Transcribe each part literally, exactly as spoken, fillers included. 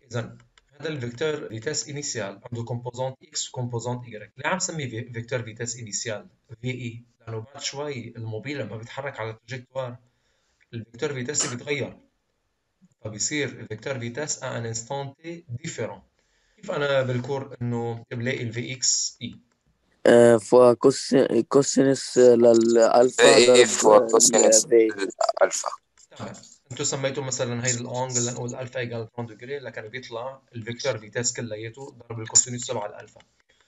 اذا هذا الفيكتور فيتاس انيسيال عنده كومبوزونت اكس وكومبوزونت واي. ليه عم سميه فيكتور فيتاس انيسيال في اي؟ لانه بعد شوي الموبيل لما بيتحرك على التراجكتوار الفيكتور فيتاس بيتغير، فبيصير الفيكتور فيتاس à un instant t différent. كيف انا بالكور انه بلاقي الفي اكس اي؟ آه فكوس كوسينس في للألفا اي ضرب فوق كوسينس الفي. الالفا. تمام. انتم سميتوا مثلا هيدي الانجل لنقول الفا ايجال ثلاثين ديجري، لكن بيطلع الفيكتور فيتاس كلياته ضرب الكوسينوس تبع الالفا،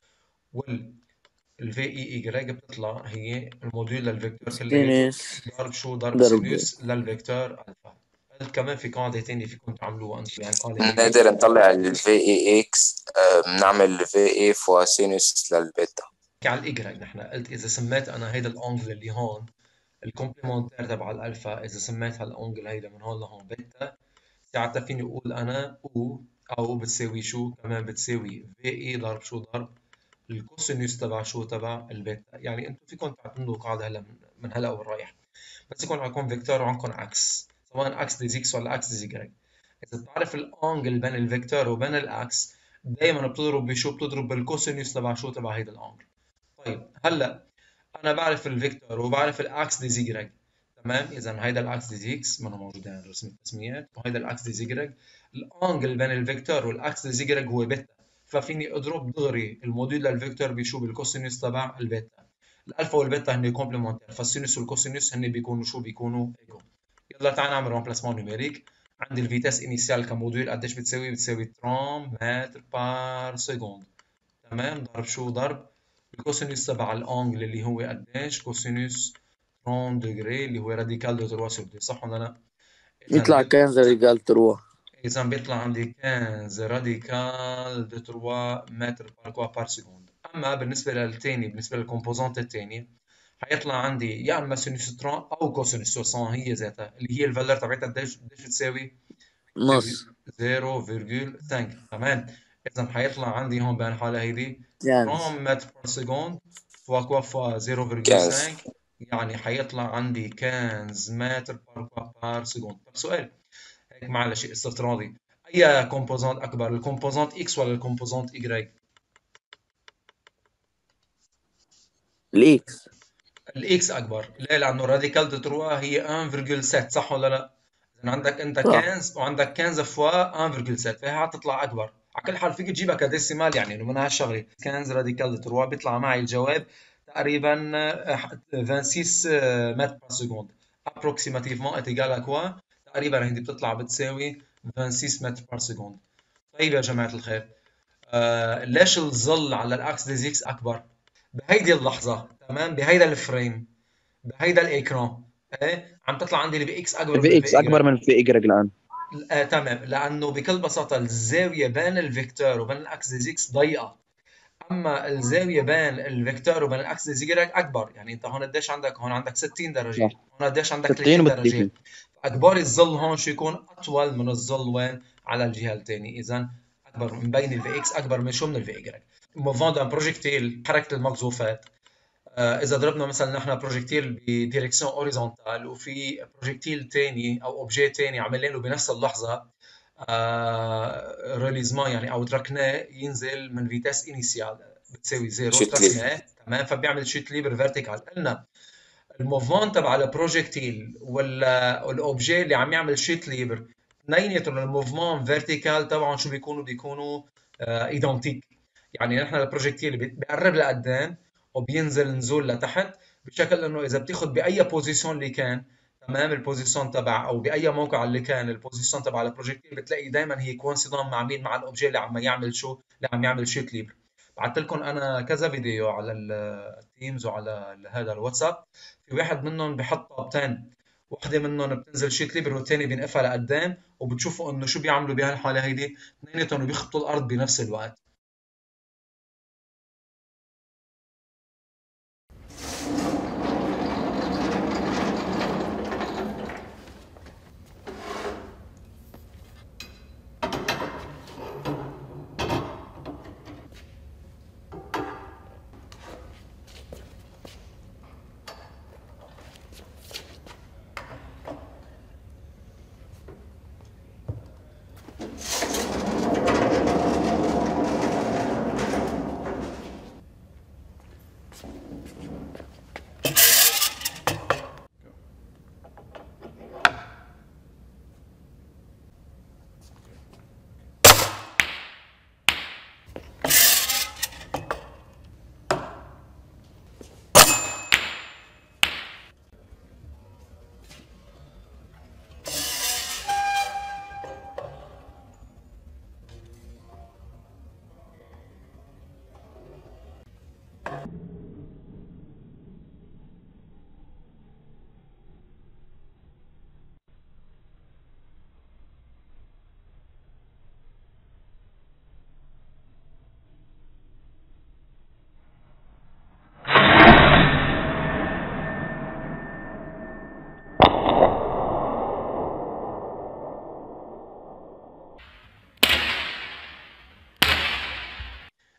وال الفي اي ايجريج بتطلع هي الموديول للفيكتور كلياته سينس ضرب شو؟ ضرب ضرب. سينوس للفيكتور الفا. قلت كمان في قاعدة تانية فيكم تعملوها انتم بهالحالة هيدي. نقدر نطلع الفي اي اكس، بنعمل في اي فوق سينوس للبيتا. على الايجريج نحن قلت اذا سميت انا هيدا الانجل اللي هون الكومبليمنتير تبع الالفا، اذا سميت هالانجل هيدا من هون لهون بيتا، ساعتها فيني اقول انا او او بتساوي شو؟ كمان بتساوي في اي ضرب شو؟ ضرب الكوسينوس تبع شو؟ تبع البيتا. يعني انتم فيكم تعتمدوا قاعده هلا من, من هلا ورايح، بس يكون عندكم فيكتور وعندكم عكس، سواء اكس دي اكس ولا اكس دي واي. اذا بتعرف الانجل بين الفيكتور وبين الاكس دائما بتضرب بشو؟ بتضرب بالكوسينوس تبع شو؟ تبع هيدا الانجل. طيب هلا انا بعرف الفيكتور وبعرف الاكس دي زيجرج، تمام؟ اذا هيدا الاكس دي زي اكس ما هو موجود عند رسم التسميات، وهيدا الاكس دي زيجرج. الانجل بين الفيكتور والاكس دي زيجرج هو بيتا، ففيني اضرب دغري الموديول للفيكتور بشو؟ بالكوسينوس تبع البيتا. الالفا والبيتا هن كومبليمنتير، فالسينوس والكوسينوس هن بيكونوا شو؟ بيكونوا ايكو. يلا تعال نعمل رومبلاسمون نيميريك. عندي الفيتاس انيسيال كموديول قديش بتساوي؟ بتساوي ثلاثين متر بار سكوند، تمام؟ ضرب شو؟ ضرب الكوسينوس تبع الانجل اللي هو قديش؟ كوسينوس ثلاثين ديجري اللي هو راديكال دو ثلاثة سور دي، صح ولا لا؟ اذا يطلع بيط... كان زي رجال تروح. اذا بيطلع عندي خمسة راديكال دو ثلاثة متر بار كوا بار سكوند. اما بالنسبه للثاني، بالنسبه للكومبوزونت الثاني، حيطلع عندي يا اما سينوس ثلاثين او كوسينوس مية هي ذاتها، اللي هي الفالور تبعتها قديش؟ قديش بتساوي؟ نص. بتساوي صفر فاصلة خمسة، تمام؟ اذا حيطلع عندي هون بهالحاله هيدي كانز. ثلاثين متر بار سكوند فوا كوا فوا كنز صفر فاصلة خمسة، يعني حيطلع عندي خمسة متر بار كوا بار سكوند. طب سؤال هيك معلش استطرادي، اي كومبوزونت اكبر، الكومبوزونت اكس ولا الكومبوزونت ايجري؟ الاكس. الاكس اكبر. ليه؟ لانه راديكال دو ثلاثة هي واحد فاصلة سبعة، صح ولا لا؟ اذا عندك انت صح. خمسة وعندك خمسة فوا واحد فاصلة سبعة، فهي حتطلع اكبر. على كل حال فيك تجيبها كديسيمال، يعني انه من هالشغله خمسة راديكال دو ثلاثة بيطلع معي الجواب تقريبا ستة وعشرين متر بار سكوند. ابروكسيماتيفمون ات ايجال ا كوا؟ تقريبا هيدي بتطلع بتساوي ستة وعشرين متر بار سكوند. طيب يا جماعه الخير، آه ليش الظل على الاكس دي اكس اكبر بهيدي اللحظه؟ تمام، بهيدا الفريم، بهيدا الايكران، ايه عم تطلع عندي الفي اكس اكبر من في الفي اكس اي. اكبر من في ايجريك الان. آه تمام، لانه بكل بساطه الزاويه بين الفيكتور وبين الاكس دي اكس ضيقه، اما الزاويه بين الفيكتور وبين الاكس دي زيجرك اكبر. يعني انت هون قديش عندك؟ هون عندك ستين درجه، صح. هون قديش عندك؟ ستين ثلاثين درجه. و فاكبر الظل هون شو يكون؟ اطول من الظل وين؟ على الجهه الثانيه. اذا اكبر من بين الفي اكس اكبر من شو؟ من الفي ايجريك. موفون دان بروجيكتيل، حركه المقذوفات. آه، اذا ضربنا مثلا نحن بروجيكتيل بديركسيون اوريزونتال وفي بروجيكتيل ثاني او اوبجي ثاني عملنا له بنفس اللحظه آه ريليزمان، يعني او تركناه ينزل من فيتاس انيسيال بتساوي زيرو، شوت لي. تركناه تمام، فبيعمل شيت ليبر فيرتيكال. قلنا الموفمنت تبع البروجيكتيل ولا الاوبجي اللي عم يعمل شيت ليبر، اثنيناتهم الموفمنت فيرتيكال تبعهم شو بيكونوا؟ بيكونوا آه ايدنتيك. يعني نحن البروجيكتيل بيقرب لقدام وبينزل نزول لتحت، بشكل انه اذا بتاخذ باي بوزيشن اللي كان، تمام، البوزيشن تبع او باي موقع اللي كان البوزيشن تبع البروجيكتيل، بتلاقي دائما هي كوانسيدون مع مين؟ مع الاوبجي اللي عم يعمل شو؟ اللي عم يعمل شيت ليبر. بعثت لكم انا كذا فيديو على التيمز وعلى هذا الواتساب، في واحد منهم بحط طابتين، وحده منهم بتنزل شيت ليبر والثاني بينقفها لقدام، وبتشوفوا انه شو بيعملوا بهالحاله هيدي، اثنيناتهم بيخبطوا الارض بنفس الوقت.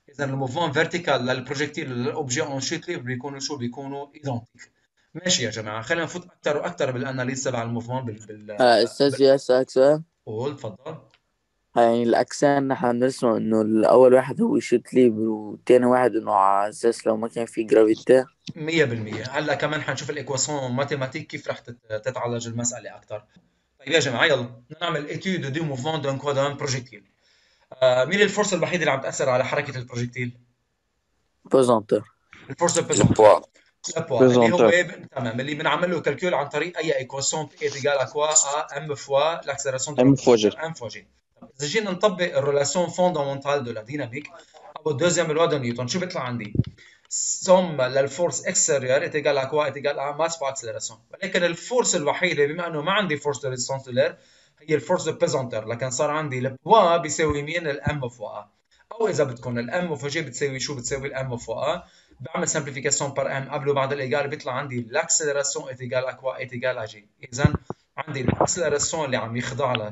اذا الموفمون فيرتيكال للبروجيكتيل للاوبجي اون شيت ليبر بيكونوا شو بيكونوا ايدنتيك. ماشي يا جماعه، خلينا نفوت اكثر واكثر بالاناليز تبع الموفمون بال بال آه، أستاذ بال- زياد أسألك سؤال. قول تفضل. يعني الأجسام احنا بنرسم إنه الأول واحد هو شيت ليبر والتاني واحد إنه على أساس لو ما كان في جرافيتا. مية بالمية. هلا كمان حنشوف الايكواسيون ماتيماتيك كيف رح تت- تتعالج المساله اكثر. طيب يا جماعه يلا بدنا نعمل ايتيود دو موفمون دون كوا دون بروجيكتيل. آه مين الفورس الوحيده اللي عم تاثر على حركه البروجيكتيل؟ بوزونتر. الفورس البيزونتير. البوا لبوا اللي هو بيزونتر. تمام، اللي بنعمل له كالكول عن طريق اي ايكواسيون بي ايت ايجال اكوا ا ام فوا لاكسلراسيون دو ام فوا جي. ام فوا جي. اذا جينا نطبق الريلاسيون فوندامونتال دو لا ديناميك او الدوزيام لوا دو نيوتن، شو بيطلع عندي؟ سوم للفورس اكستيريور est égal à quoi est égal à masse fois accélération. ولكن الفورس الوحيده بما انه ما عندي فورس دو ريزيستانس لير هي الفورس بيزونتر، لكن صار عندي البوا بيساوي مين؟ الام فوا ا. او اذا بدكم الام فوا جي بتساوي شو؟ بتساوي الام فوا ا. بعمل سمبليفيكاسيون بار ام قبل وبعد الايجال بيطلع عندي الاكسلراسيون est égal à quoi est égal à g. اذا عندي الاكسلراسيون اللي عم يخضع لها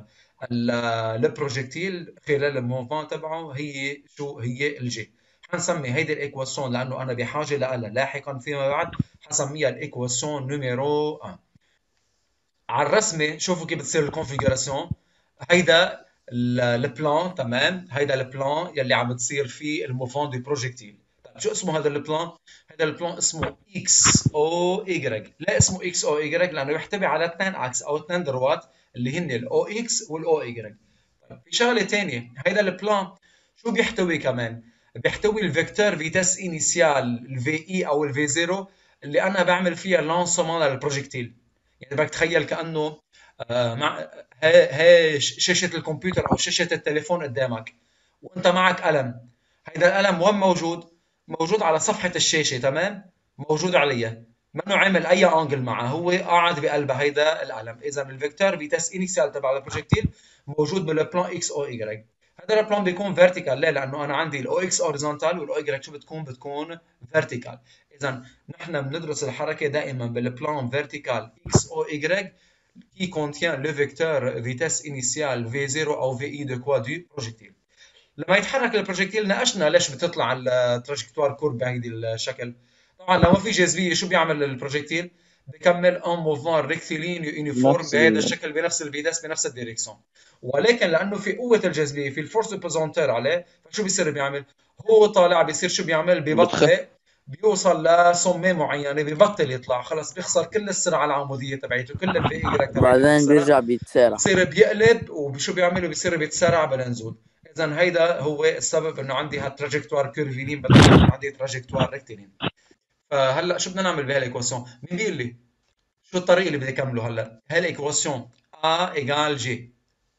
البروجيكتيل خلال الموفمون تبعه هي شو؟ هي الجي. حنسمي هيدي الايكواسيون لانه انا بحاجه لها لاحقا فيما بعد حسميها الايكواسيون نيميرو واحد. على الرسمه شوفوا كيف بتصير الكونفيجراسيون. هيدا البلان، تمام، هيدا البلان يلي عم بتصير فيه الموفمون دي بروجيكتيل. طيب شو اسمه هذا البلان؟ هذا البلان اسمه اكس او واي. لا اسمه اكس او واي لانه يحتوي على اثنين اكس او اثنين دروات اللي هن الاو اكس والاو واي. طيب في شغله ثانيه، هيدا البلان شو بيحتوي كمان؟ بيحتوي الفيكتور فيتاس انيسيال الفي اي او الفي صفر اللي انا بعمل فيها لانسومون للبروجيكتيل. يعني بدك تخيل كانه آه مع هي هي شاشه الكمبيوتر او شاشه التليفون قدامك وانت معك قلم. هيدا القلم وين موجود؟ موجود على صفحه الشاشه، تمام، موجود عليها، منه عامل اي انجل معه، هو قاعد بقلب هيدا القلم. اذا الفيكتور فيتاس انيسيال تبع البروجيكتيل موجود بالبلان اكس او واي. هذا البلان بيكون فيرتيكال. ليه؟ لانه انا عندي الاو اكس هوريزونتال والاو واي شو بتكون؟ بتكون فيرتيكال. اذا نحن بندرس الحركه دائما بالبلان فيرتيكال اكس او واي qui contient le vecteur vitesse initiale في صفر او في اي de quoi du projectile. لما يتحرك البروجيكتيل ناقشنا ليش بتطلع التراجكتوار كورب بهيدي الشكل. طبعا لو ما في جاذبيه شو بيعمل البروجيكتيل؟ بكمل ان موفمون ريكتيلينيو يونيفورم نفس بهذا ال- الشكل بنفس الفيتاس بنفس الديريكسيون. ولكن لانه في قوه الجاذبيه في الفورس بوزونتير عليه، فشو بيصير بيعمل؟ هو طالع بيصير شو بيعمل؟ بتخ ببطئ، بيوصل لسمه معينه ببطل يطلع، خلص بيخسر كل السرعه العموديه تبعته، كل الفي اي تبعته بعدين بيخسرها، بيرجع بيتسارع. بصير بيقلب وشو بيعمل؟ بيصير بيتسارع بالنزول. اذا هيدا هو السبب انه عندي هالتراجكتوار كيرفيلين بدل ما يكون عندي تراجكتوار ريكتيلين. فهلا شو بدنا نعمل بهالايكواسيون؟ مين بيقول لي شو الطريق اللي بدي اكمله هلا؟ هالايكواسيون A ايجال جي.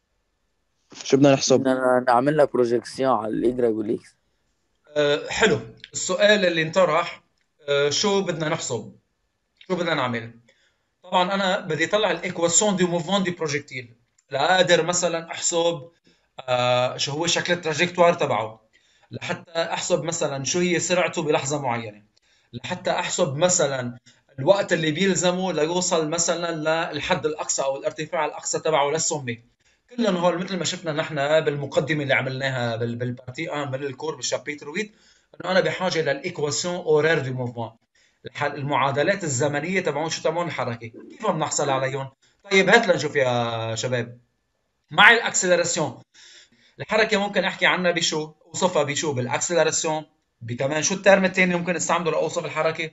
شو بدنا نحسب؟ بدنا نعمل لها بروجيكسيون على الإيجرا والإكس. أه حلو السؤال اللي انطرح. أه شو بدنا نحسب؟ شو بدنا نعمل؟ طبعا انا بدي اطلع الايكواسيون دي موفمون دي بروجيكتيل لاقدر مثلا احسب آه شو هو شكل التراجكتوار تبعه، لحتى احسب مثلا شو هي سرعته بلحظه معينه، لحتى احسب مثلا الوقت اللي بيلزمه ليوصل مثلا للحد الاقصى او الارتفاع الاقصى تبعه للسمه. كلهم هول مثل ما شفنا نحن بالمقدمه اللي عملناها بالبارتي واحد من الكور بالشابيتر واحد، انه انا بحاجه للايكواسيون اورير دي موفمون، المعادلات الزمنيه تبعون شو تبعون الحركه، كيف بنحصل عليهم؟ طيب هات لنشوف يا شباب. مع الاكسلراسيون الحركه ممكن احكي عنها بشو؟ اوصفها بشو؟ بالاكسلراسيون. بكمان شو الترم الثاني ممكن استعمله لاوصف الحركه؟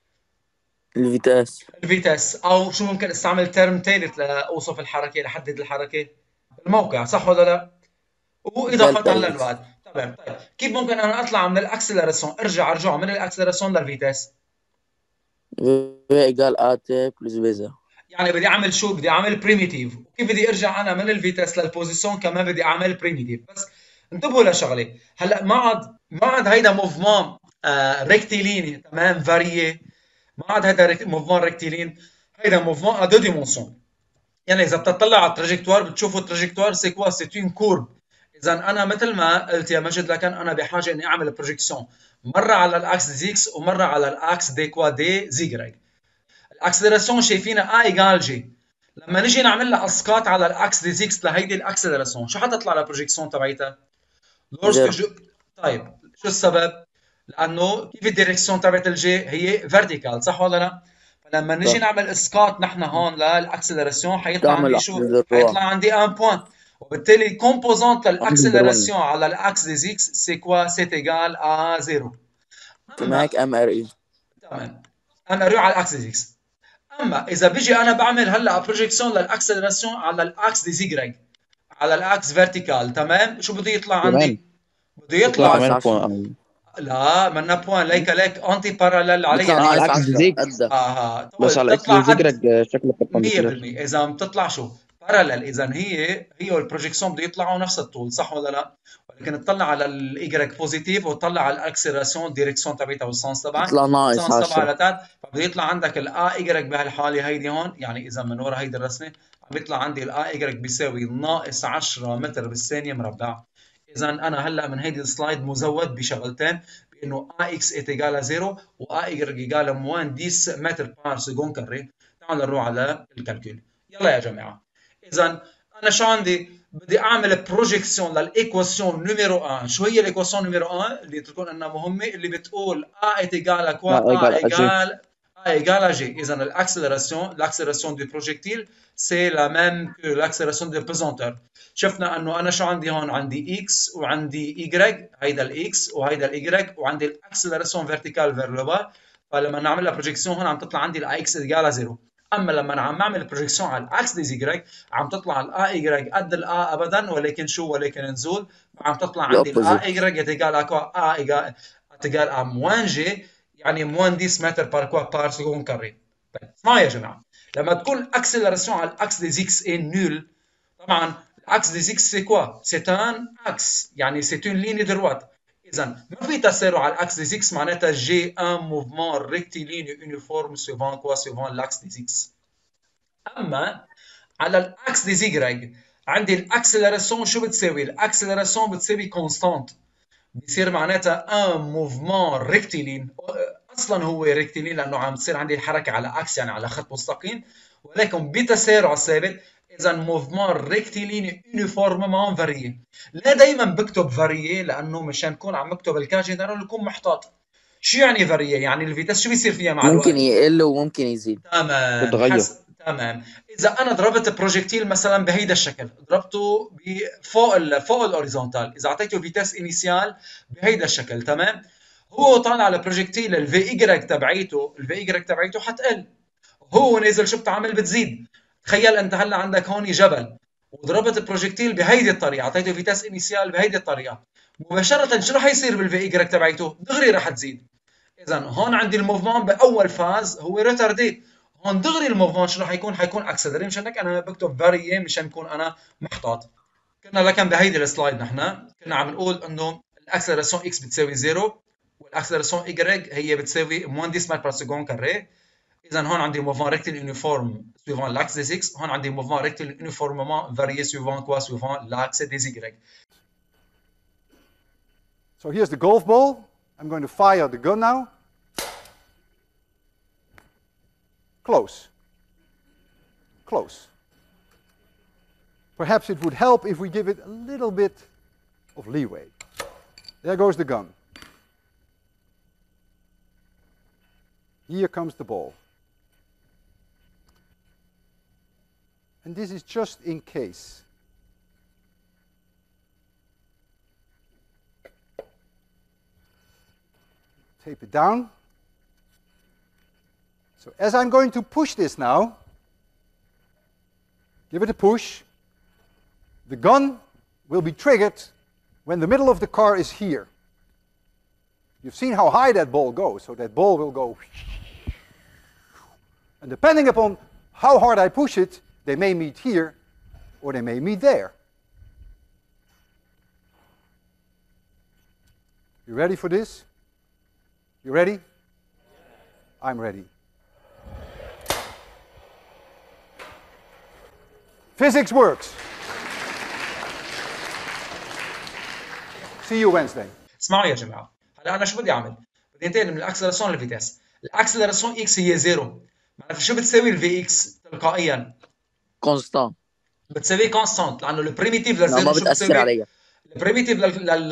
الفيتاس. الفيتاس. او شو ممكن استعمل ترم ثالث لاوصف الحركه لحدد الحركه؟ الموقع، صح ولا لا؟ واضافه دلتا إكس. للوقت. تمام. طيب كيف ممكن انا اطلع من الاكسلراسيون ارجع ارجع من الاكسلراسيون للفيتاس؟ في إيجال آ تي بلس بيزا. يعني بدي اعمل شو؟ بدي اعمل بريميتيف. وكيف بدي ارجع انا من الفيتاس للبوزيشن؟ كمان بدي اعمل بريميتيف. بس انتبهوا لشغله، هلا ما عاد ما عاد هيدا موفمون آه ريكتيليني، تمام، فاريي. ما عاد هيدا موفمون ريكتيلين، هيدا موفمون ا دو ديمونسيون. يعني اذا بتطلع على التراجكتوار بتشوفوا التراجكتوار سي كوا؟ سي اون كورب. اذا انا مثل ما قلت يا مجد لكن انا بحاجه اني اعمل بروجيكسيون مره على الاكس دي اكس ومره على الاكس دي كوا دي زيغريغ. الاكسلراسيون شايفينها ا ايجال جي. لما نجي نعمل لها اسقاط على الاكس دي ستة لهيدي الاكسلراسيون شو حتطلع البروجيكسيون تبعيتها؟ لورسك زيرو. جو... طيب شو السبب؟ لانه كيف الديركسيون تبعت الجي هي فيرتيكال، صح ولا لا؟ فلما نجي صح. نعمل اسقاط نحن هون للاكسلراسيون حيطلع تعمل عندي شو؟ عند الروا حيطلع عندي واحد بوينت، وبالتالي الكومبوزونت عند الروا للاكسلراسيون على الاكس دي اكس سي كوا؟ سيت ايجال ا زيرو. كما هيك اما ام ار اي. تمام، انا اريو على الاكس دي اكس. اما اذا بيجي انا بعمل هلا بروجيكسيون للاكسلراسيون على الاكس دي زيجريج، على الاكس فيرتيكال، تمام، شو بده يطلع كمان عندي؟ بده يطلع يطلع كمان ناقص عشرة. بوان. لا منا بوان، ليك ليك انتي باراليل علي بيطلع اه اذا ناقص الاكس بدك. عشرة ديزيج، قدها. اها بس طول على الاكس تطلع قد ديزيج شكله بربنديكولار. مية بالمية. اذا بتطلع شو باراليل، اذا هي هي والبروجيكسيون بده يطلعوا نفس الطول، صح ولا لا؟ ولكن تطلع على الايجريك بوزيتيف وتطلع على الاكسلراسيون ديريكسيون تبعتها والسنس تبعك، بيطلع ناقص السنس تبعها عشرة. لتحت، فبده يطلع عندك الا ايجريك بهالحاله هيدي هون. يعني اذا من ورا هيدي الرسمه عم بيطلع عندي الا ايجريك بيساوي ناقص عشرة متر بالثانيه مربع. اذا انا هلا من هيدي السلايد مزود بشغلتين، بانه ا اكس ايت ايجال زيرو و ا ايجريك ايجال موان عشرة متر بار سكون كاري. تعالوا نروح على الكالكول. يلا يا جماعه، اذا انا شو عندي؟ بدي اعمل بروجيكسيون للايكواسيون نيميرو واحد. شو هي الايكواسيون نيميرو واحد اللي تكون انها مهمه؟ اللي بتقول ا est égal à quoi؟ لا a ايجال اجي. égale a égale à g. اذا الاكسلراسيون l'accélération du projectile c'est la même que l'accélération de pesanteur. شفنا انه انا شو عندي هون؟ عندي x وعندي y، هيدا الاكس وهيدا الاي وعندي الاكسلراسيون فيرتيكال فير لو با. فلما نعملها بروجيكسيون هون عم تطلع عندي الاكس ايجال زيرو. اما لما انا عم بعمل بروجيكسيون على الاكس دي زيجريك عم تطلع الا اي قد الا ابدا، ولكن شو؟ ولكن نزول. عم تطلع عندي الا الاوبوزيت. اي يتيجال اكوا ا ايجال تيجال ا موان جي، يعني موان عشرة متر بار كوا بار سكون كاري. طيب اسمعوا يا جماعه، لما تكون الاكسلراسيون على الاكس دي زيكس اي نول، طبعا الاكس دي زيكس سي كوا؟ سي ان اكس، يعني سي اون ليني دروات. اذا ما في تسارع على الاكس دي زيكس، معناتها جي ان موفمون ريكتيلينيو يونيفورم سوفون كوا؟ سوفون الاكس دي زيكس. اما على الاكس دي زيجريج عندي الاكسلراسيون شو بتساوي؟ الاكسلراسيون بتساوي كونستانت، بصير معناتها ان موفمون ريكتيلين. اصلا هو ريكتيلين لانه عم تصير عندي الحركه على اكس، يعني على خط مستقيم، ولكن بتسارع ثابت. اذا موفمون ريكتيلين يونيفورممون فاريي. لا دائما بكتب فاريي لانه مشان نكون عم بكتب الكا جنرال يكون محتاط. شو يعني فاريي؟ يعني الفيتاس شو بيصير فيها مع ممكن الوقت؟ يقل وممكن يزيد. تمام، بتغير. حس تمام. اذا انا ضربت بروجيكتيل مثلا بهيدا الشكل، ضربته فوق ال فوق الاوريزونتال، اذا اعطيته فيتاس انيسيال بهيدا الشكل، تمام، هو طالع على بروجيكتيل الفي ايجريك تبعيته، الفي ايجريك تبعيته حتقل. هو نازل شو بتعمل؟ بتزيد. تخيل انت هلا عندك هون جبل وضربت بروجيكتيل بهيدي الطريقه، اعطيته فيتاس انيسيال بهيدي الطريقه، مباشره شو رح يصير بالفي ايجريك تبعيته؟ دغري رح تزيد. اذا هون عندي الموفمون باول فاز هو ريتاردي، هون دغري الموفمون شو رح يكون؟ حيكون اكسلري. مشان هيك انا بكتب فاريي مشان يكون انا محتاط. كنا لكن بهيدي السلايد نحن كنا عم نقول انه الاكسلراسيون اكس بتساوي زيرو والاكسلراسيون ايجريك هي بتساوي موان عشرة متر بار سكون كاري. اذا هون عندي موفمون ريكتيل يونيفورم سويفون لاكس دي ستة، هون عندي موفمون ريكتيل يونيفورممون فاريي سويفون كوا؟ سويفون لاكس دي زيجريك. So here's the golf ball. I'm going to fire the gun now. Close. Close. Perhaps it would help if we give it a little bit of leeway. There goes the gun. Here comes the ball. And this is just in case. Tape it down. So as I'm going to push this now, give it a push, the gun will be triggered when the middle of the car is here. You've seen how high that ball goes, so that ball will go. And depending upon how hard I push it, they may meet here or they may meet there. You ready for this? You ready? I'm ready. Physics works. See you Wednesday. اسمعوا يا جماعه، هلا انا شو بدي اعمل؟ بدي انتقل من الاكسلراسيون للفيتاس. الاكسلراسيون اكس هي زيرو، معناتها شو بتساوي الفي اكس تلقائيا؟ كونستان. بتساوي كونستانت، لانه البريميتيف لا للزيرو ما شو بتأثر بتساوي؟ عليها. البريميتيف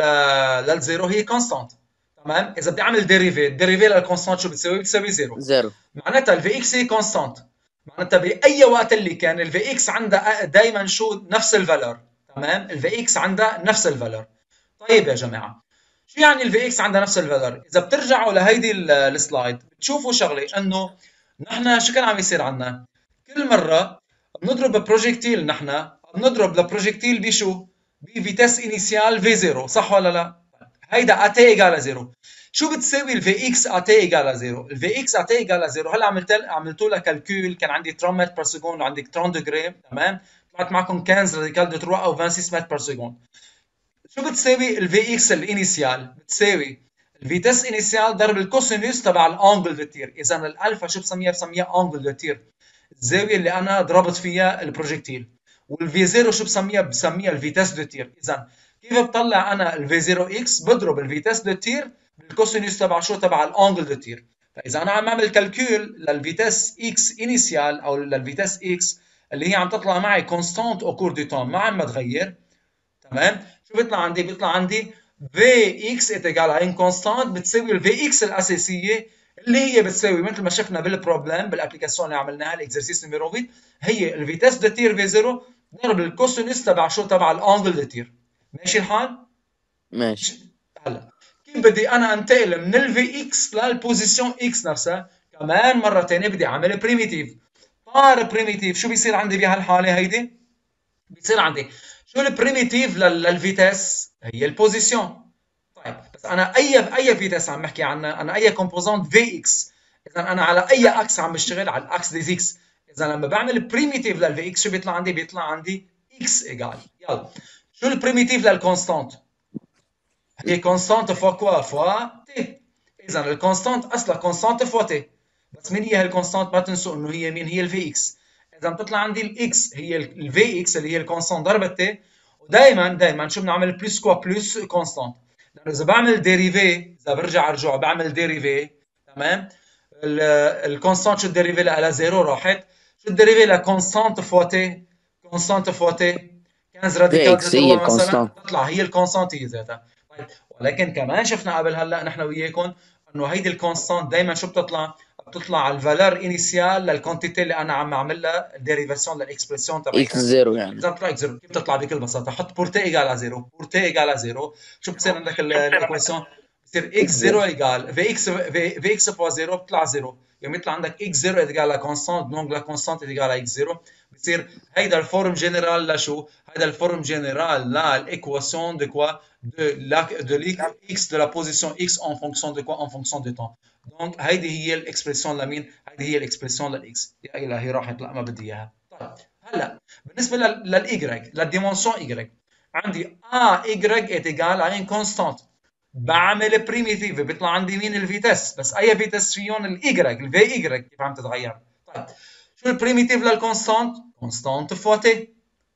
للزيرو هي كونستانت. تمام؟ اذا بدي اعمل ديريفي، الديريفي للكونستانت شو بتساوي؟ بتساوي زيرو. زيرو. معناتها الفي اكس هي كونستانت، معناتها باي وقت اللي كان الفي اكس عندها دائما شو؟ نفس الفالور. تمام؟ الفي اكس عندها نفس الفالور. طيب يا جماعه، شو يعني الفي اكس عندها نفس الفالور؟ اذا بترجعوا لهيدي السلايد بتشوفوا شغله، انه نحن شو كان عم يصير عنا؟ كل مره بنضرب بروجيكتيل، نحن بنضرب لبروجيكتيل بشو؟ بفيتاس انيسيال في زيرو، صح ولا لا؟ هيدا اتي ايجال زيرو. شو بتساوي الفي اكس اتي ايجال زيرو؟ الفي اكس اتي ايجال زيرو هلا عملت عملتوا لها كالكول، كان عندي ثلاثين متر بير سكوند وعندك ثلاثين دغري. تمام؟ طلعت معكم خمسة راديكال دو ثلاثة او ستة وعشرين متر بير سكوند. شو بتساوي الفي اكس الانيسيال؟ بتساوي الفيتاس انيسيال ضرب الكوسينوس تبع الانجل دو تير. اذا الالفا شو بسميها؟ بسميها انجل دو تير، الزاويه اللي انا ضربت فيها البروجيكتيل. والفي زيرو شو بسميها؟ بسميها الفيتاس دو تير. اذا كيف بطلع انا الفي زيرو اكس؟ بضرب الفيتاس دو تير بالكوسينوس تبع شو؟ تبع الانجل دو تير. فاذا انا عم اعمل كالكول للفيتاس اكس انيسيال او للفيتاس اكس اللي هي عم تطلع معي كونستانت او كور دو تون، ما عم بتغير. تمام؟ شو بيطلع عندي؟ بيطلع عندي في اكس اتجال ان كونستانت بتساوي الفي اكس الاساسيه اللي هي بتساوي مثل ما شفنا بالبروبلم بالابلكيشن اللي عملناها الاكزرسيس نيميرو ثمانية، هي الفيتاس دو تير في زيرو ضرب الكوسينوس تبع شو؟ تبع الانجل دو تير. ماشي الحال؟ ماشي. هلا كيف بدي انا انتقل من الفي اكس للبوزيشن اكس نفسها؟ كمان مره ثانيه بدي اعمل بريميتيف. بار بريميتيف شو بيصير عندي بهالحاله هيدي؟ بيصير عندي شو البريميتيف للفيتاس؟ هي البوزيشن. طيب بس انا اي اي فيتاس عم بحكي عنها؟ انا اي كومبوزنت في اكس. اذا انا على اي اكس عم بشتغل؟ على الاكس دي اكس. اذا لما بعمل بريميتيف للفي اكس شو بيطلع عندي؟ بيطلع عندي اكس ايجال. يلا شو البريميتيف للكونستانت؟ هي كونستانت فوا كوا؟ فوا تي. اذا الكونستانت اصلا كونستانت فوا تي، بس مين هي هالكونستانت؟ ما تنسوا انه هي مين؟ هي الفي اكس. اذا بتطلع عندي الاكس هي الفي اكس اللي هي الكونستانت ضربت تي، ودائما دائما شو بنعمل؟ بلس كوا بلس كونستانت. لانه اذا بعمل ديريفي، اذا برجع ارجع بعمل ديريفي، تمام؟ الكونستانت شو الديريفي لها؟ زيرو راحت. شو الديريفي لكونستانت فوا تي؟ كونستانت فوا تي خمسة راديكال دو ثلاثة مثلا، بتطلع هي الكونستانت هي ذاتها. طيب ولكن كمان شفنا قبل هلا نحن وياكم انه هيدي الكونستانت دائما شو بتطلع؟ بتطلع على الفالور انيسيال للكونتيتي اللي انا عم اعمل لها ديريفاسيون للاكسبرسيون تبعها اكس زيرو. يعني اذا بتطلع اكس زيرو كيف بتطلع؟ بكل بساطه حط بورتي ايجال زيرو، بورتي ايجال زيرو، شو بتصير عندك الايكويشن؟ بصير اكس زيرو ايجال في اكس في, في اكس فوا زيرو بتطلع زيرو، يعني بيطلع عندك اكس زيرو ايجال كونستانت، دونك لا كونستانت ايجال اكس زيرو. بصير هيدا الفورم جينيرال لشو؟ هيدا الفورم جينيرال للايكويشن دو كوا؟ de la de x de la position x en fonction de quoi? En fonction du temps. donc هيدي هي الاكسبرسيون لمين؟ هيدي هي الاكسبرسيون للاكس. يا الهي راحت، لا ما بدي اياها. طيب هلا بالنسبه للاي للديمونسيون اي عندي ا y est égal à une constante. بعمل بريميتيف بيطلع عندي مين؟ الفيتاس. بس اي فيتاس فيهم الاي الفي اي كيف عم تتغير؟ طيب شو البريميتيف للكونستانت؟ كونستانت فوا تي.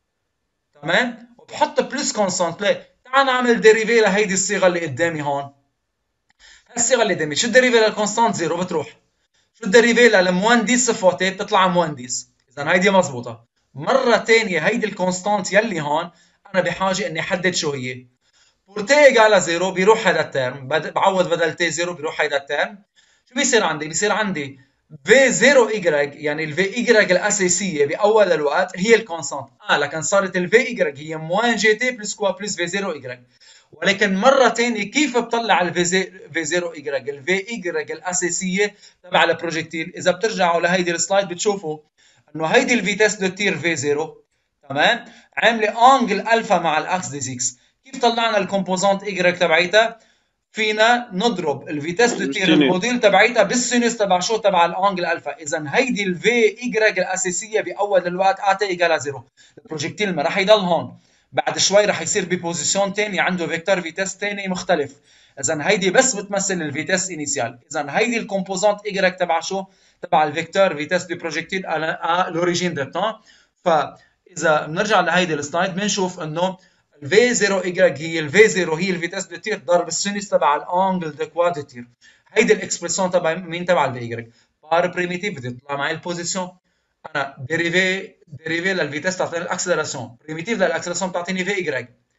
تمام؟ وبحط بلس كونستانت. ليه؟ تعال نعمل ديريفي لهيدي الصيغه اللي قدامي هون. هالصيغه اللي قدامي شو الديريفي للكونستانت؟ زيرو بتروح. شو الديريفي للموان ديس فوا تي؟ بتطلع موان ديس. اذا هيدي مضبوطه. مره ثانيه هيدي الكونستانت يلي هون انا بحاجه اني احدد شو هي. بورتي ايجال زيرو بيروح هذا الترم، بعوض بدل تي زيرو بيروح هذا الترم. شو بيصير عندي؟ بيصير عندي في زيرو اي يعني الفي اي الاساسيه باول الوقت هي الكونستانت. اه لكن صارت الفي اي هي موان جي تي بلس كوا بلس في زيرو اي. ولكن مره ثانيه كيف بطلع الفي في زيرو اي؟ الفي اي الاساسيه تبع البروجيكتيل. اذا بترجعوا لهيدي السلايد بتشوفوا انه هيدي الفيتاس دو تير في زيرو، تمام؟ عامله انجل الفا مع الاكس دي اكس. كيف طلعنا الكومبوزنت اي تبعيتها؟ فينا نضرب الفيتاس دو تير الموديل تبعيتها بالسينوس تبع شو؟ تبع الانجل الفا. اذا هيدي الفي اي الاساسيه باول الوقت اتي ايجال زيرو. البروجيكتيل ما راح يضل هون، بعد شوي راح يصير ببوزيشن ثاني عنده فيكتور فيتاس ثاني مختلف. اذا هيدي بس بتمثل الفيتاس انيسيال. اذا هيدي الكومبوزنت اي تبع شو؟ تبع الفيكتور فيتاس دو بروجيكتيل ا لوريجين دو طون. فاذا بنرجع لهيدي السلايد بنشوف انه الفي زيرو اي هي الفي زيرو هي الفيتاس دو تير ضرب السينوس تبع الانجل دو كوا دو تير. هيدي الاكسبرسيون تبع مين؟ تبع الفي اي. بار بريميتيف بدي تطلع معي البوزيشن. انا ديريفي ديريفي للفيتاس تعطيني الاكسلراسيون، بريميتيف للاكسلراسيون بتعطيني في اي.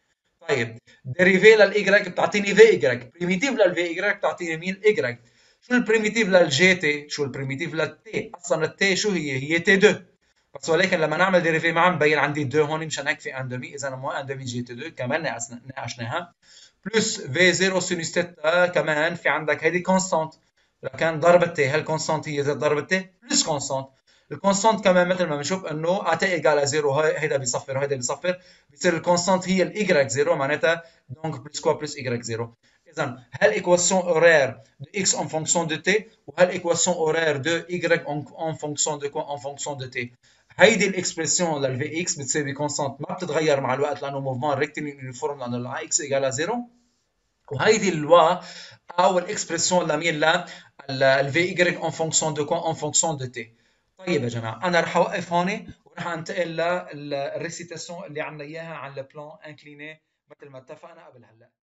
طيب ديريفي للاي بتعطيني في ايجريك، بريميتيف للفي ايجريك بتعطيني مين؟ ايجريك. شو البريميتيف للجي تي؟ شو البريميتيف للتي؟ اصلا التي شو هي؟ هي تي دو، بس ولكن لما نعمل ديريفي ما عم بين عندي دو هون مشان هيك في اندومي، اذا مو اندومي جي تي دو كمان ناقشناها. بلس في صفر سينوس تيتا كمان في عندك هيدي كونستانت، كان ضرب التي، هالكونستانت هي زائد ضرب التي بلس كونستانت. الكونستانت كمان مثل ما بنشوف انه اتي ايجال زيرو، هيدا بيصفر وهيدا بيصفر، بيصير الكونستانت هي الايجريك زيرو، معناتها دونك بلس كوا بلس ايجريك زيرو. اذا هالايكواسيون اورير دو اكس ان فونكسيون دو تي وهالايكواسيون اورير دو ايجريك ان فونكسيون دو كوا؟ ان فونكسيون دو تي. هيدي الاكسبرسيون للفي اكس بتساوي كونستانت ما بتتغير مع الوقت لانه موفمون ريكتيلين يونيفورم لانه الاي اكس ايجال زيرو. وهيدي اللوا او الاكسبرسيون لمين؟ لا الفي ايجريك ان فونكسيون دو كوا؟ ان فونكسيون دو تي. طيب يا جماعه انا رح اوقف هون ورح انتقل للريسيتاسيون اللي عندنا اياها عن البلان انكليني مثل ما اتفقنا قبل هلا.